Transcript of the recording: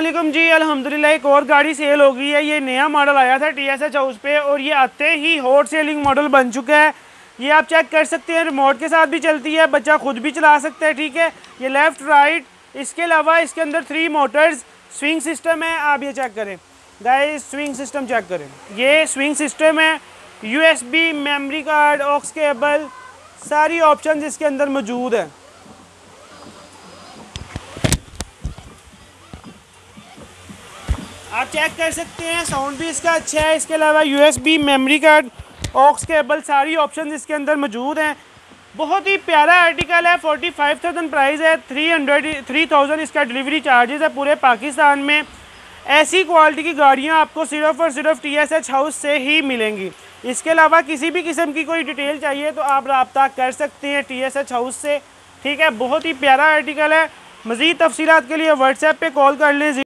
वालेकुम जी, अल्हम्दुलिल्लाह एक और गाड़ी सेल हो गई है। ये नया मॉडल आया था TSH हाउस पे और ये आते ही हॉट सेलिंग मॉडल बन चुका है। ये आप चेक कर सकते हैं, रिमोट के साथ भी चलती है, बच्चा खुद भी चला सकता है। ठीक है, ये लेफ़्ट राइट, इसके अलावा इसके अंदर 3 मोटर्स, स्विंग सिस्टम है। आप ये चेक करें गाइस, स्विंग सिस्टम चेक करें, ये स्विंग सिस्टम है। USB, memory card, aux cable, सारी ऑप्शन इसके अंदर मौजूद है। आप चेक कर सकते हैं, साउंड भी इसका अच्छा है। इसके अलावा USB, memory card, aux cable, सारी ऑप्शन इसके अंदर मौजूद हैं। बहुत ही प्यारा आर्टिकल है। 45,000 प्राइस है, 3,000 इसका डिलीवरी चार्जेस है पूरे पाकिस्तान में। ऐसी क्वालिटी की गाड़ियां आपको सिर्फ और सिर्फ TSH हाउस से ही मिलेंगी। इसके अलावा किसी भी किस्म की कोई डिटेल चाहिए तो आप रब्ता कर सकते हैं TSH हाउस से। ठीक है, बहुत ही प्यारा आर्टिकल है। मज़ीद तफसीलात के लिए व्हाट्सएप पे कॉल कर लें।